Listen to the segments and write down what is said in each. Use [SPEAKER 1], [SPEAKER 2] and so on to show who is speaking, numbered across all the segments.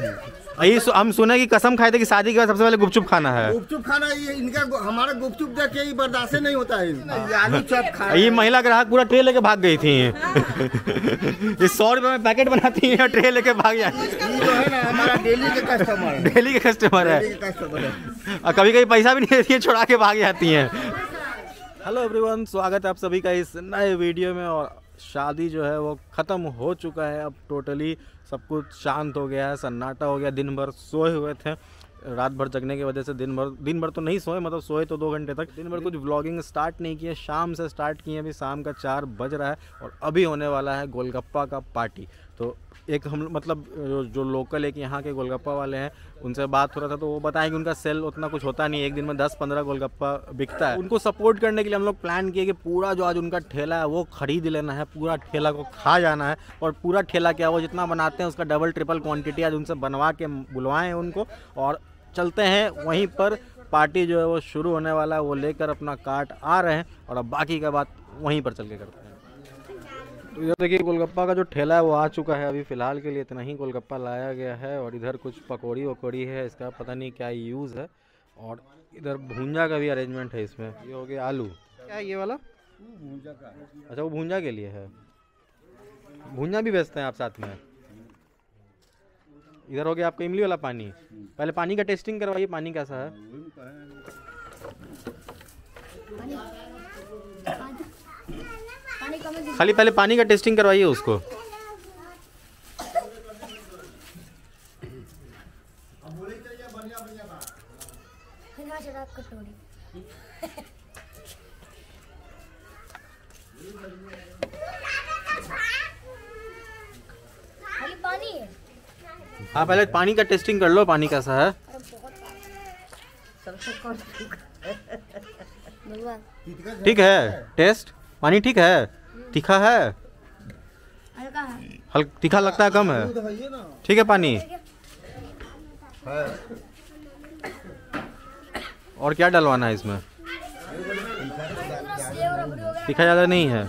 [SPEAKER 1] हम सुने की कसम खाए थे कि शादी के बाद सबसे पहले गुपचुप खाना है।
[SPEAKER 2] गुपचुप खाना ये इनका हमारा गुपचुप देख के ही बर्दाश्त नहीं होता है। ये आलू चॉप खाना।
[SPEAKER 1] ये महिला ग्राहक पूरा ट्रे लेके भाग गई थी। ये 100 रुपए में पैकेट बनाती है, ट्रे लेके भाग जाती है।
[SPEAKER 2] ये जो है ना हमारा डेली के कस्टमर है।
[SPEAKER 1] डेली के कस्टमर है। और कभी कभी पैसा भी नहीं देती है, छुड़ा के भाग जाती है। हेलो एवरीवन, स्वागत है आप सभी का इस नए वीडियो में। और शादी जो है वो ख़त्म हो चुका है, अब टोटली सब कुछ शांत हो गया है, सन्नाटा हो गया। दिन भर सोए हुए थे, रात भर जगने की वजह से दिन भर तो नहीं सोए, मतलब सोए तो 2 घंटे तक। दिन भर कुछ व्लॉगिंग स्टार्ट नहीं किए, शाम से स्टार्ट किए। अभी शाम का 4 बज रहा है और अभी होने वाला है गोलगप्पा का पार्टी। तो एक हम मतलब जो लोकल एक यहाँ के गोलगप्पा वाले हैं उनसे बात हो रहा था, तो वो बताएं कि उनका सेल उतना कुछ होता नहीं, एक दिन में 10-15 गोलगप्पा बिकता है। उनको सपोर्ट करने के लिए हम लोग प्लान किए कि पूरा जो आज उनका ठेला है वो खरीद लेना है, पूरा ठेला को खा जाना है। और पूरा ठेला क्या, वो जितना बनाते हैं उसका डबल ट्रिपल क्वांटिटी आज उनसे बनवा के बुलवाएं उनको। और चलते हैं वहीं पर, पार्टी जो है वो शुरू होने वाला है। वो लेकर अपना कार्ट आ रहे हैं और अब बाकी का बात वहीं पर चल के करते हैं। तो इधर देखिए गोलगप्पा का जो ठेला है वो आ चुका है। अभी फ़िलहाल के लिए इतना ही गोलगप्पा लाया गया है। और इधर कुछ पकौड़ी वकौड़ी है, इसका पता नहीं क्या यूज़ है। और इधर भूंजा का भी अरेंजमेंट है इसमें। ये हो गया आलू, क्या है ये वाला? भूंजा का। अच्छा, वो भूंजा के लिए है। भूंजा भी बेचते हैं आप साथ में। इधर हो गया आपका इमली वाला पानी। पहले पानी का टेस्टिंग करवाइए, पानी कैसा है। खाली पहले पानी का टेस्टिंग करवाइए उसको। हाँ, पहले पानी का टेस्टिंग कर लो, पानी कैसा है। ठीक है टेस्ट, पानी ठीक है, तीखा है, हल्का तीखा लगता है, कम है, ठीक है पानी। और क्या डलवाना है इसमें? तीखा ज़्यादा नहीं है,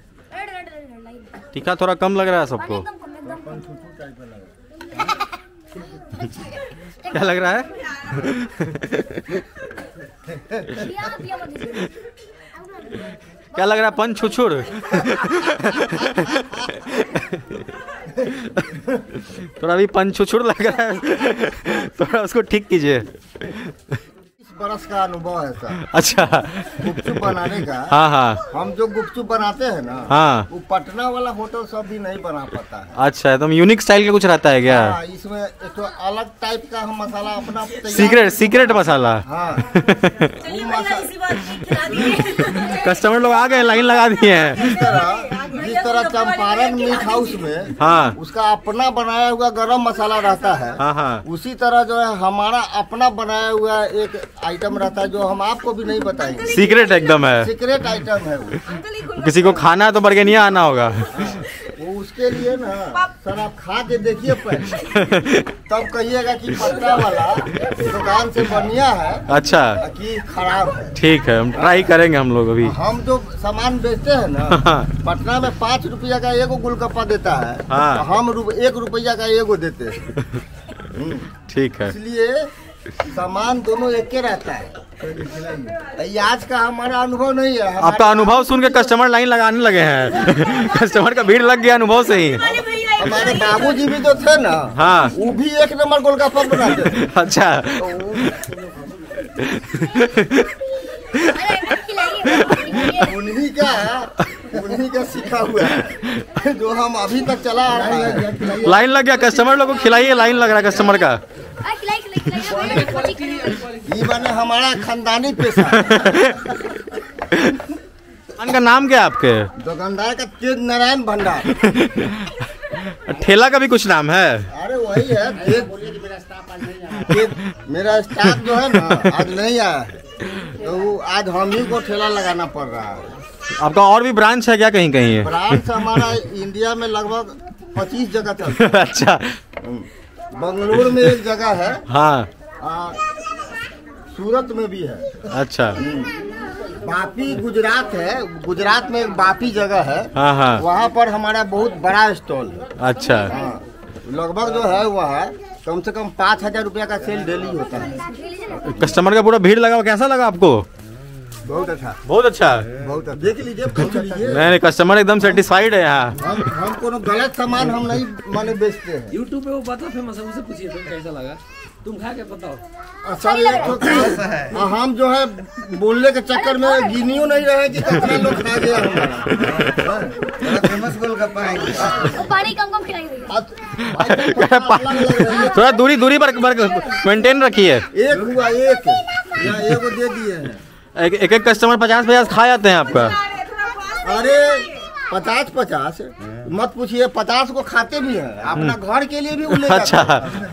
[SPEAKER 1] तीखा थोड़ा कम लग रहा है सबको। क्या लग रहा है? क्या लग रहा है? पंच छुछुर। थोड़ा भी पंच छुछुर लग रहा है, थोड़ा उसको ठीक कीजिए।
[SPEAKER 2] 20 बरस का अनुभव है सर।
[SPEAKER 1] अच्छा,
[SPEAKER 2] गुपचुप बनाने का।
[SPEAKER 1] हाँ हाँ,
[SPEAKER 2] हम जो गुपचुप बनाते हैं ना,
[SPEAKER 1] हाँ,
[SPEAKER 2] वो पटना वाला होटल सब भी नहीं बना पाता है।
[SPEAKER 1] अच्छा, तो यूनिक स्टाइल का कुछ रहता है क्या?
[SPEAKER 2] हाँ, इसमें एक तो अलग टाइप का हम मसाला अपना
[SPEAKER 1] सीक्रेट मसाला।
[SPEAKER 2] हाँ।
[SPEAKER 1] कस्टमर लोग आ गए, लाइन लगा दिए हैं।
[SPEAKER 2] जिस तरह चंपारण मीट हाउस में
[SPEAKER 1] हाँ,
[SPEAKER 2] उसका अपना बनाया हुआ गरम मसाला रहता है,
[SPEAKER 1] हाँ हाँ,
[SPEAKER 2] उसी तरह जो है हमारा अपना बनाया हुआ एक आइटम रहता है जो हम आपको भी नहीं बताएंगे।
[SPEAKER 1] सीक्रेट एकदम है,
[SPEAKER 2] सीक्रेट आइटम है वो।
[SPEAKER 1] किसी को खाना है तो बरगनिया आना होगा।
[SPEAKER 2] वो उसके लिए ना सर आप खा के देखिए पहले, तब कहिएगा कि पटना वाला दुकान से बढ़िया है
[SPEAKER 1] अच्छा
[SPEAKER 2] कि खराब है।
[SPEAKER 1] ठीक है, हम ट्राई करेंगे हम लोग अभी।
[SPEAKER 2] हम जो सामान बेचते हैं ना, पटना में 5 रुपया का एगो गोलगप्पा देता है,
[SPEAKER 1] हाँ,
[SPEAKER 2] तो हम 1 रुपया का एगो देते हैं।
[SPEAKER 1] ठीक है,
[SPEAKER 2] इसलिए सामान दोनों एक के रहता है। आज का हमारा अनुभव नहीं है।
[SPEAKER 1] आपका अनुभव सुन के कस्टमर लाइन लगाने लगे हैं। कस्टमर का भीड़ लग गया अनुभव से ही।
[SPEAKER 2] हमारे बाबूजी भी जो थे ना, हाँ, वो भी 1 नंबर गोलगप्पा बनाते थे।
[SPEAKER 1] अच्छा,
[SPEAKER 2] उन्हीं का सीखा हुआ है जो हम अभी तक चला आ रहे हैं।
[SPEAKER 1] लाइन लग गया, कस्टमर लोगों को खिलाइए, लाइन लग रहा है कस्टमर का।
[SPEAKER 2] ये माने हमारा खानदानी पेशा।
[SPEAKER 1] का नाम क्या है आपके?
[SPEAKER 2] दुकानदार का तेज नारायण भंडार।
[SPEAKER 1] ठेला का भी कुछ नाम है?
[SPEAKER 2] अरे वही है मेरा स्टाफ जो है ना आज नहीं आया, तो आज हम ही को ठेला लगाना पड़ रहा है।
[SPEAKER 1] आपका और भी ब्रांच है क्या कहीं कहीं?
[SPEAKER 2] ब्रांच हमारा इंडिया में लगभग 25 जगह चलता है।
[SPEAKER 1] अच्छा,
[SPEAKER 2] बंगलुरु में एक जगह है,
[SPEAKER 1] हाँ,
[SPEAKER 2] सूरत में भी है।
[SPEAKER 1] अच्छा,
[SPEAKER 2] बापी गुजरात है, गुजरात में एक बापी जगह है,
[SPEAKER 1] हाँ हाँ,
[SPEAKER 2] वहाँ पर हमारा बहुत बड़ा स्टॉल है।
[SPEAKER 1] अच्छा,
[SPEAKER 2] हाँ, लगभग जो है वह कम से कम 5,000 रुपया का सेल डेली होता है।
[SPEAKER 1] कस्टमर का पूरा भीड़ लगा हुआ, कैसा लगा आपको?
[SPEAKER 2] बहुत अच्छा,
[SPEAKER 1] बहुत अच्छा,
[SPEAKER 2] बहुत अच्छा। देख लीजिए, पूछ लीजिए।
[SPEAKER 1] नहीं, कस्टमर एकदम सेटिस्फाइड है यहाँ।
[SPEAKER 2] हम कोनो गलत सामान हम नहीं माने बेचते हैं।
[SPEAKER 3] यूट्यूब पे वो बता फेमस है, उससे पूछिए तुम कैसा लगा, तुम खा के बताओ।
[SPEAKER 2] सर एक तो हम जो है बोलने के चक्कर में गिनियो नहीं रहे कि कितना लोग खा गया हमारा। फेमस गोलगप्पा है।
[SPEAKER 4] पानी कम कम खिलाइए।
[SPEAKER 1] थोड़ा दूरी पर मेंटेन रखिए।
[SPEAKER 2] एक हुआ, एक या एक दे दिए हैं।
[SPEAKER 1] एक कस्टमर 50 खा जाते हैं आपका?
[SPEAKER 2] अरे 50 मत पूछिए, 50 को खाते भी हैं, अपना घर के लिए भी उल्लेख।
[SPEAKER 1] अच्छा,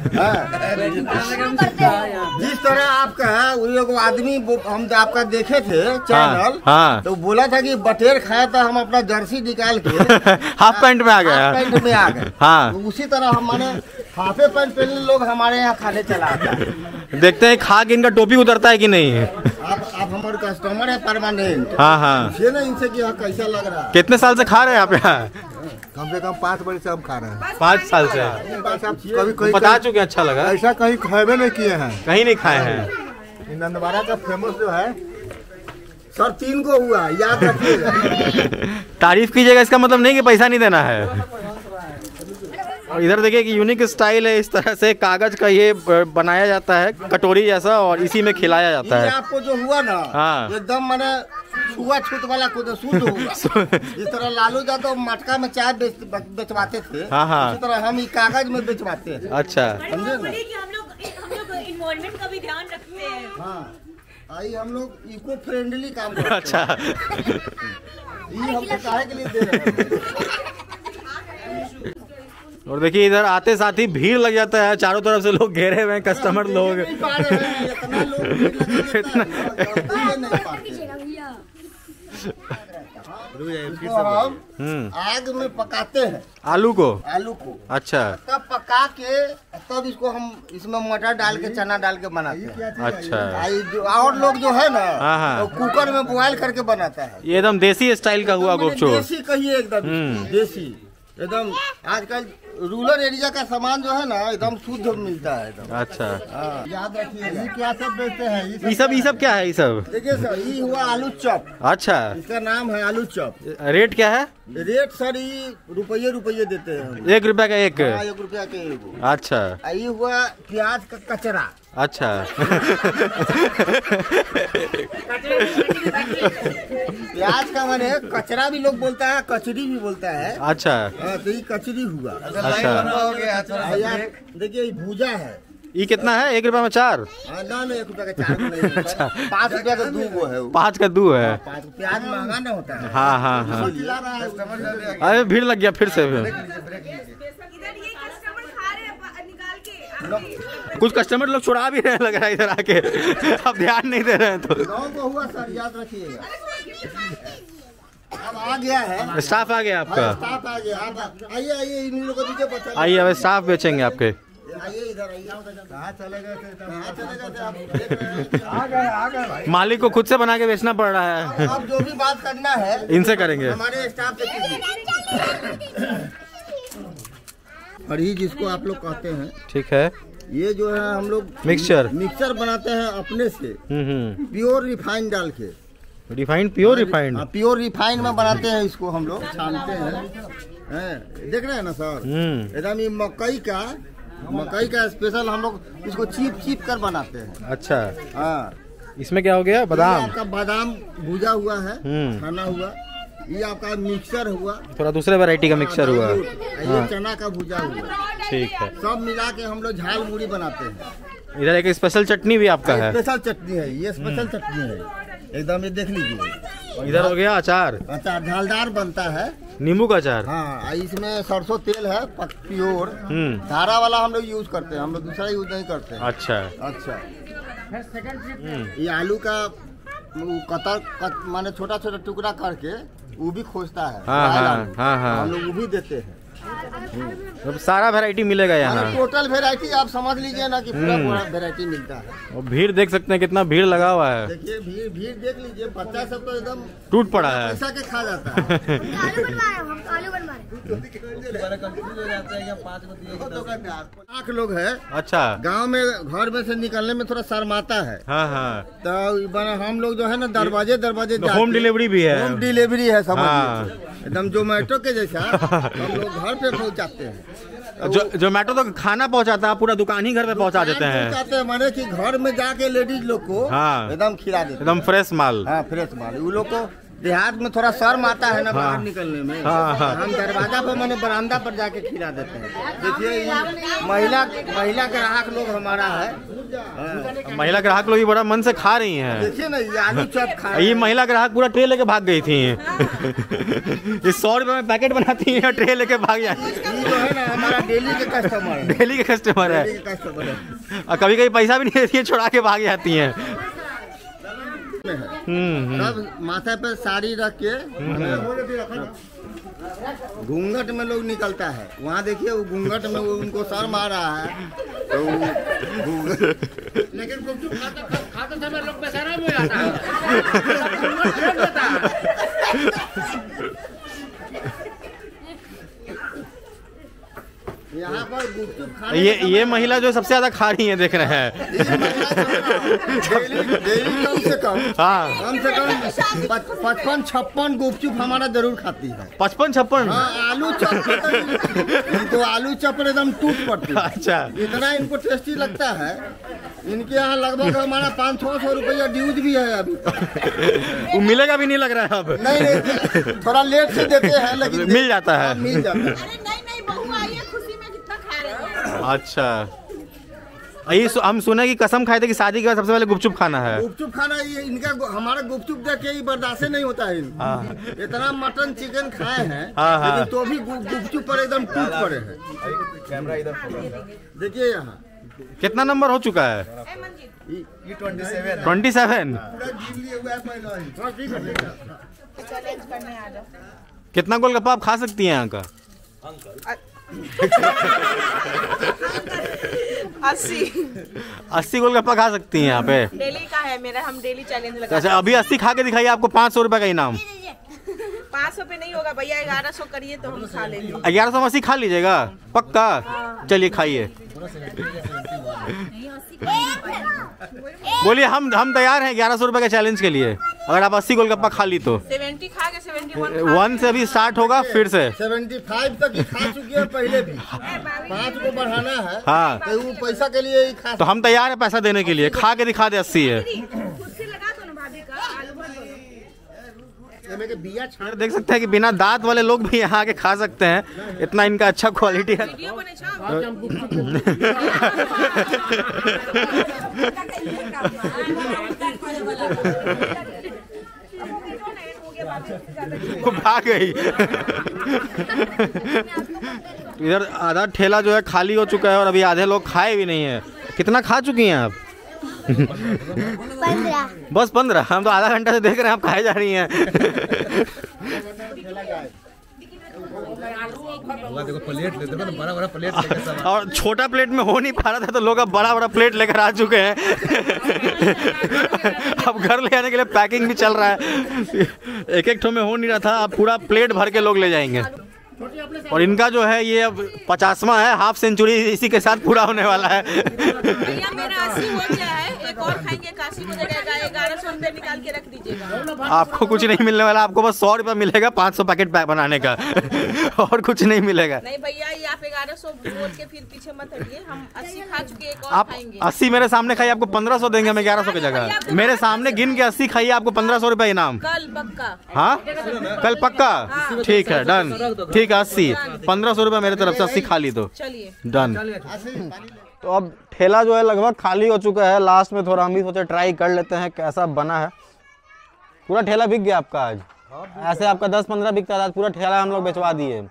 [SPEAKER 2] जिस तरह आपका है, वो एगो आदमी हम आपका देखे थे चैनल,
[SPEAKER 1] हाँ।
[SPEAKER 2] तो बोला था कि बटेर खाया था, हम अपना जर्सी निकाल के
[SPEAKER 1] हाफ पैंट में आ गए।
[SPEAKER 2] हाफ पैंट में आ गए।
[SPEAKER 1] हाँ,
[SPEAKER 2] तो उसी तरह हमारे हाफे पैंट पहने लोग हमारे यहाँ खाने चला आता है।
[SPEAKER 1] देखते हैं खा के इनका टोपी उतरता है कि नहीं।
[SPEAKER 2] आप हमारे कस्टमर है परमानेंट।
[SPEAKER 1] हाँ,
[SPEAKER 2] ये ना इनसे कि कैसा लग रहा है।
[SPEAKER 1] कितने साल से खा रहे हैं आप यहाँ?
[SPEAKER 2] कम से कम 5 बरस से हम खा रहे हैं।
[SPEAKER 1] 5 साल से।
[SPEAKER 2] कभी
[SPEAKER 1] बता चुके, अच्छा लगा।
[SPEAKER 2] ऐसा कहीं खाए नहीं किए हैं,
[SPEAKER 1] कहीं नहीं खाए हैं।
[SPEAKER 2] नंदवारा का फेमस जो है सर 3 को हुआ, याद रखिएगा।
[SPEAKER 1] तारीफ कीजिएगा, इसका मतलब नहीं कि पैसा नहीं देना है। और इधर देखिए कि यूनिक स्टाइल है, इस तरह से कागज का ये बनाया जाता है कटोरी जैसा, और इसी में खिलाया जाता है।
[SPEAKER 2] आपको जो हुआ ना,
[SPEAKER 1] हाँ।
[SPEAKER 2] एकदम मैंने छुआछूत वाला खुद शुद्ध होगा। इस तरह लालू यादव मटका में चाय बेचवाते थे,
[SPEAKER 1] हाँ।
[SPEAKER 2] इसी तरह हम कागज में बेचवाते हैं।
[SPEAKER 1] अच्छा,
[SPEAKER 4] समझे ना? हम लोग इन्वायरमेंट का भी ध्यान रखते हैं।
[SPEAKER 2] हाँ, आई हम लोग इको फ्रेंडली काम करते हैं।
[SPEAKER 1] अच्छा,
[SPEAKER 2] ये हम काहे के लिए दे रहे हैं।
[SPEAKER 1] और देखिए इधर आते साथ ही भीड़ लग जाता है, चारों तरफ से लोग घेरे हुए हैं, कस्टमर लोग।
[SPEAKER 2] इतना लोग हम आग में पकाते हैं
[SPEAKER 1] आलू को। अच्छा,
[SPEAKER 2] तब पका के तब इसको हम इसमें मटर डाल के चना डाल के बनाते हैं।
[SPEAKER 1] अच्छा,
[SPEAKER 2] और लोग जो है ना,
[SPEAKER 1] हाँ।
[SPEAKER 2] तो कुकर में बॉयल करके बनाता है।
[SPEAKER 1] ये एकदम देसी स्टाइल का हुआ गुपचुप।
[SPEAKER 2] देसी कहिए, एकदम देसी, एकदम आजकल रूरल एरिया का सामान जो है ना एकदम शुद्ध मिलता है एकदम।
[SPEAKER 1] अच्छा,
[SPEAKER 2] याद रखिए क्या सब बेचते हैं।
[SPEAKER 1] ये सब क्या है? ये सब
[SPEAKER 2] देखिए सर, ये हुआ आलू चॉप।
[SPEAKER 1] अच्छा,
[SPEAKER 2] इसका नाम है आलू चॉप।
[SPEAKER 1] रेट क्या है?
[SPEAKER 2] रेट सर ये रुपये देते हैं।
[SPEAKER 1] 1 रुपया का एक?
[SPEAKER 2] 1 रुपया के एगो।
[SPEAKER 1] अच्छा,
[SPEAKER 2] ये हुआ प्याज का कचरा।
[SPEAKER 1] अच्छा।
[SPEAKER 2] प्याज का माने कचरा भी लोग बोलता है, कचरी भी बोलता है।
[SPEAKER 1] अच्छा,
[SPEAKER 2] तो ये कचरी हुआ।
[SPEAKER 1] अच्छा,
[SPEAKER 2] देखिए ये भूजा है।
[SPEAKER 1] ये कितना है? 1 रुपया में 4?
[SPEAKER 2] ना 1 रुपया का 4 नहीं। अच्छा, 5 रुपया का 2 है।
[SPEAKER 1] 5 का 2 है।
[SPEAKER 2] प्याज महंगा ना होता है।
[SPEAKER 1] हाँ। अरे भीड़ लग गया फिर से। कुछ कस्टमर लोग छुड़ा भी रहे लग रहा है इधर आके। अब ध्यान नहीं दे रहे हैं तो।
[SPEAKER 2] गाँव को हुआ सर, याद रखिएगा। अब आ गया है,
[SPEAKER 1] स्टाफ आ गया आपका?
[SPEAKER 2] स्टाफ आ गया। आइए इन लोगों को दीजिए बचा।
[SPEAKER 1] आइए, अब स्टाफ बेचेंगे आपके।
[SPEAKER 2] आइए इधर आइए। कहाँ चले गए थे? आ गए भाई।
[SPEAKER 1] मालिक को खुद से बना के बेचना पड़ रहा है।
[SPEAKER 2] अब जो भी बात करना है
[SPEAKER 1] इनसे करेंगे,
[SPEAKER 2] हमारे स्टाफ से कीजिए। और ये जिसको आप लोग कहते हैं,
[SPEAKER 1] ठीक है,
[SPEAKER 2] ये जो है हम लोग मिक्सचर बनाते हैं अपने से, प्योर रिफाइंड डाल के।
[SPEAKER 1] Refined? Pure refined?
[SPEAKER 2] Pure refined में बनाते हैं इसको, हम लोग छानते हैं। देख रहे हैं ना सर, एकदम ये मकई का स्पेशल हम लोग इसको चीप कर बनाते हैं।
[SPEAKER 1] अच्छा,
[SPEAKER 2] हाँ।
[SPEAKER 1] इसमें क्या हो गया? बादाम?
[SPEAKER 2] आपका बादाम भुजा हुआ है, छाना हुआ। ये आपका मिक्सर हुआ,
[SPEAKER 1] थोड़ा दूसरे वैरायटी का मिक्सर हुआ।
[SPEAKER 2] ये चना का भुजा हुआ।
[SPEAKER 1] ठीक है,
[SPEAKER 2] सब मिला के हम लोग झाल मुड़ी बनाते हैं।
[SPEAKER 1] इधर एक स्पेशल चटनी भी आपका है?
[SPEAKER 2] स्पेशल चटनी है, ये स्पेशल चटनी है एकदम। ये देख लीजिए।
[SPEAKER 1] इधर हो गया अचार।
[SPEAKER 2] अचार झालदार बनता है,
[SPEAKER 1] नींबू का अचार।
[SPEAKER 2] हाँ, इसमें सरसों तेल है प्योर। धारा वाला हम लोग यूज करते हैं, हम लोग दूसरा यूज नहीं करते। अच्छा। ये आलू का माने छोटा छोटा टुकड़ा करके वो भी खोजता है।
[SPEAKER 1] हाँ।
[SPEAKER 2] हम लोग वो भी देते हैं।
[SPEAKER 1] अब सारा वैरायटी मिलेगा यहाँ।
[SPEAKER 2] टोटल वैरायटी आप समझ लीजिए ना कि पूरा वैरायटी मिलता है।
[SPEAKER 1] और भीड़ देख सकते हैं, कितना भीड़ लगा हुआ है।
[SPEAKER 2] देखिए भीड़ देख लीजिए, बच्चा सब तो एकदम
[SPEAKER 1] टूट पड़ा है,
[SPEAKER 2] पैसा के खा जाता है। आठ लोग है।
[SPEAKER 1] अच्छा,
[SPEAKER 2] गांव में घर में से निकलने में थोड़ा शर्माता है।
[SPEAKER 1] हाँ हाँ,
[SPEAKER 2] तो हम लोग जो है ना दरवाजे
[SPEAKER 1] होम डिलीवरी भी है।
[SPEAKER 2] होम डिलीवरी है, समझ एकदम जोमेटो के जैसा हम लोग घर पे पहुंचाते हैं।
[SPEAKER 1] जोमेटो तो खाना पहुंचाता है, पूरा दुकान ही घर पे पहुंचा देते हैं।
[SPEAKER 2] माने कि घर में जाके लेडीज लोग को एकदम खिला देते,
[SPEAKER 1] एकदम फ्रेश माल।
[SPEAKER 2] हाँ फ्रेश माल। वो लोग को देहात में थोड़ा शर्म आता है ना बाहर निकलने में। हम दरवाजा पर माने बरामदा पर जाके खिला देते हैं। देखिए महिला ग्राहक लोग हमारा है।
[SPEAKER 1] महिला ग्राहक लोग बड़ा मन से खा रही हैं।
[SPEAKER 2] देखिए ना ये आलू चॉप खा,
[SPEAKER 1] ये महिला ग्राहक पूरा ट्रे लेके भाग गई थी। ये 100 रुपए में पैकेट बनाती है, ट्रे लेके भाग जाती है।
[SPEAKER 2] ये जो है ना हमारा डेली के कस्टमर है।
[SPEAKER 1] और कभी कभी पैसा भी नहीं देती है, छुड़ा के भाग जाती हैं।
[SPEAKER 2] सब माथे पे साड़ी रख के घूंघट में लोग निकलता है। वहाँ देखिए वो घूंघट में वो उनको शर्म आ रहा है तो
[SPEAKER 3] लेकिन खाते समय लोग बेशरम हो जाता है।
[SPEAKER 2] यहाँ पर गुपचुप खाने
[SPEAKER 1] ये महिला जो सबसे ज्यादा खा रही है, देख रहे हैं।
[SPEAKER 2] डेली कम से कम
[SPEAKER 1] हाँ,
[SPEAKER 2] 55-56 गुपचुप हमारा जरूर खाती है।
[SPEAKER 1] 55-56।
[SPEAKER 2] आलू चप इनको आलू चप एकदम टूट पड़ती है।
[SPEAKER 1] अच्छा,
[SPEAKER 2] इतना इनको टेस्टी लगता है। इनके यहाँ लगभग हमारा 500-600 रुपया ड्यूज भी है अभी।
[SPEAKER 1] वो मिलेगा भी नहीं लग रहा है अब।
[SPEAKER 2] नहीं, थोड़ा लेट से देते हैं लेकिन
[SPEAKER 1] मिल जाता है।
[SPEAKER 2] मिल जाता है।
[SPEAKER 4] अरे नहीं बहू आई है, खुशी में कितना खा रहे हैं।
[SPEAKER 1] अच्छा, ये हम सुने कि कसम खाए थे कि शादी के बाद सबसे पहले गुपचुप खाना है।
[SPEAKER 2] गुपचुप खाना ये इनका हमारा गुपचुप देख के ही बर्दाश्त नहीं होता है इनको। इतना मटन चिकन खाए हैं लेकिन तो भी गुपचुप पर एकदम टूट पड़े हैं। देखिए यहाँ
[SPEAKER 1] कितना नंबर हो चुका है? 27। कितना गोलगप्पा आप खा सकती हैं यहाँ का? 80 गोलगप्पा खा सकती हैं यहाँ पे।
[SPEAKER 4] डेली का है मेरा, हम डेली चैलेंज लगा।
[SPEAKER 1] अच्छा, अभी 80 खा के दिखाइए, आपको 500 रुपए का इनाम।
[SPEAKER 4] 500 पे नहीं होगा भैया, 1100 करिए तो हम खा लेंगे।
[SPEAKER 1] 1180 खा लीजिएगा पक्का? चलिए खाइए, बोलिए हम तैयार हैं 1100 रुपए के चैलेंज के लिए। अगर आप 80 गोलगप्पा खा ली तो
[SPEAKER 4] 70 खा के 71
[SPEAKER 1] 1 से अभी स्टार्ट होगा, फिर से
[SPEAKER 2] 75 तक ही खा चुकी है पहले भी। 5 को बढ़ाना है।
[SPEAKER 1] हाँ,
[SPEAKER 2] तो वो पैसा के लिए ही खा।
[SPEAKER 1] तो हम तैयार है पैसा देने के लिए। खा के दिखा दे 80 है। देख सकते हैं कि बिना दांत वाले लोग भी यहाँ आके खा सकते हैं, इतना इनका अच्छा क्वालिटी है। वो भाग गई। इधर आधा ठेला जो है खाली हो चुका है और अभी आधे लोग खाए भी नहीं है। कितना खा चुकी हैं आप?
[SPEAKER 5] 15।
[SPEAKER 1] बस 15? हम तो आधा घंटा से देख रहे हैं आप खाए जा रही हैं।
[SPEAKER 3] देखो प्लेट लेते हैं, बड़ा प्लेट लेकर सब।
[SPEAKER 1] और छोटा प्लेट में हो नहीं पा रहा था तो लोग अब बड़ा प्लेट लेकर आ चुके हैं। अब घर ले जाने के लिए पैकिंग भी चल रहा है। एक ठो में हो नहीं रहा था, अब पूरा प्लेट भर के लोग ले जाएंगे। और इनका जो है ये अब 50वां है, हाफ सेंचुरी इसी के साथ पूरा होने वाला है।
[SPEAKER 4] भैया मेरा 80 हो गया है, एक और खाएंगे, काशी हो जाएगा। 1100 रुपए निकाल के रख दीजिएगा।
[SPEAKER 1] आपको कुछ नहीं मिलने वाला, आपको बस 100 रुपये मिलेगा 500 पैकेट बनाने का। और कुछ नहीं मिलेगा।
[SPEAKER 4] नहीं भैया, ये आप 1100 बोल के फिर पीछे मत हटिए। हम 80 खा चुके, एक और
[SPEAKER 1] आप
[SPEAKER 4] खाएंगे।
[SPEAKER 1] 80 मेरे सामने खाइए, आपको 1500 देंगे हम 1100 की जगह। मेरे सामने गिन के 80 खाइए, आपको 1500 रुपये इनाम।
[SPEAKER 4] कल पक्का?
[SPEAKER 1] हाँ कल पक्का? ठीक है, डन। ठीक है, 80 1500 रुपये मेरे तरफ से 80 खा ली तो
[SPEAKER 4] चलिए
[SPEAKER 1] डन। तो अब ठेला जो है लगभग खाली हो चुका है। लास्ट में थोड़ा हम भी सोचे ट्राई कर लेते हैं कैसा बना है। पूरा ठेला बिक गया आपका आज? ऐसे आपका 10-15 बिकता था, आज पूरा ठेला हम लोग बेचवा दिए।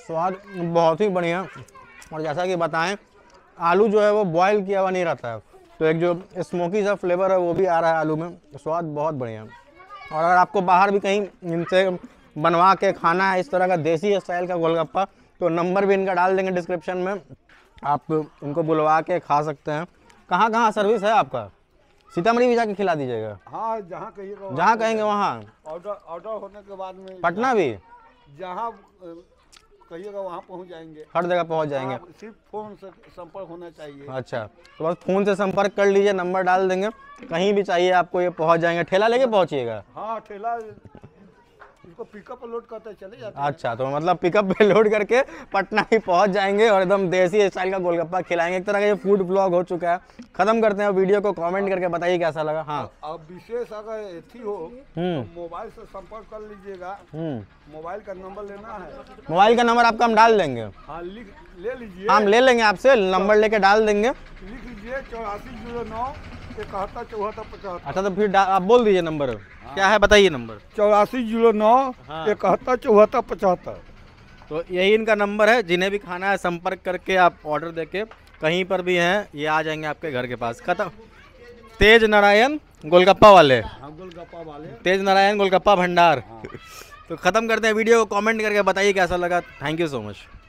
[SPEAKER 1] स्वाद बहुत ही बढ़िया। और जैसा कि बताएं, आलू जो है वो बॉयल किया हुआ नहीं रहता है, तो एक जो स्मोकी सा फ्लेवर है वो भी आ रहा है आलू में। स्वाद बहुत बढ़िया। और अगर आपको बाहर भी कहीं इनसे बनवा के खाना है इस तरह का देसी स्टाइल का गोलगप्पा, तो नंबर भी इनका डाल देंगे डिस्क्रिप्शन में, आप इनको बुलवा के खा सकते हैं। कहाँ कहाँ सर्विस है आपका? सीतामढ़ी भी जाके खिला दीजिएगा?
[SPEAKER 5] हाँ, जहाँ कहिएगा,
[SPEAKER 1] जहाँ कहेंगे वहाँ।
[SPEAKER 5] ऑर्डर होने के बाद में
[SPEAKER 1] पटना भी
[SPEAKER 5] जहाँ कहिएगा वहाँ पहुँच जाएंगे,
[SPEAKER 1] हर जगह पहुँच जाएंगे।
[SPEAKER 5] सिर्फ फोन से संपर्क होना चाहिए।
[SPEAKER 1] अच्छा, तो बस फ़ोन से संपर्क कर लीजिए, नंबर डाल देंगे, कहीं भी चाहिए आपको ये पहुँच जाएंगे। ठेला लेके पहुँचिएगा?
[SPEAKER 5] हाँ, ठेला इसको पिकअप पर लोड करते चले जाते हैं।
[SPEAKER 1] अच्छा, तो मतलब पिकअप पे लोड करके पटना ही पहुंच जाएंगे और एकदम देसी स्टाइल का गोलगप्पा खिलाएंगे। एक तरह का ये फूड ब्लॉग हो चुका है। खत्म करते हैं वीडियो को, कमेंट करके बताइए कैसा लगा। हाँ,
[SPEAKER 5] अब विशेष अगर एथी हो तो मोबाइल से संपर्क कर लीजिएगा। मोबाइल का नंबर लेना है।
[SPEAKER 1] मोबाइल का नंबर आपका हम डाल देंगे।
[SPEAKER 5] हाँ, ले लीजिए।
[SPEAKER 1] हम ले लेंगे आपसे, नंबर लेके डाल देंगे।
[SPEAKER 5] लिख लीजिए 8409 71 74 75।
[SPEAKER 1] अच्छा, तो फिर आप बोल दीजिए नंबर क्या है, बताइए नंबर।
[SPEAKER 5] 8409 71 74 75।
[SPEAKER 1] तो यही इनका नंबर है। जिन्हें भी खाना है संपर्क करके आप ऑर्डर देके कहीं पर भी हैं, ये आ जाएंगे आपके घर के पास। खत्म। तेज नारायण गोलगप्पा वाले।
[SPEAKER 5] हाँ, गोलगप्पा वाले।
[SPEAKER 1] तेज नारायण गोलगप्पा भंडार। तो खत्म करते हैं वीडियो को। कमेंट करके बताइए कैसा लगा। Thank you so much.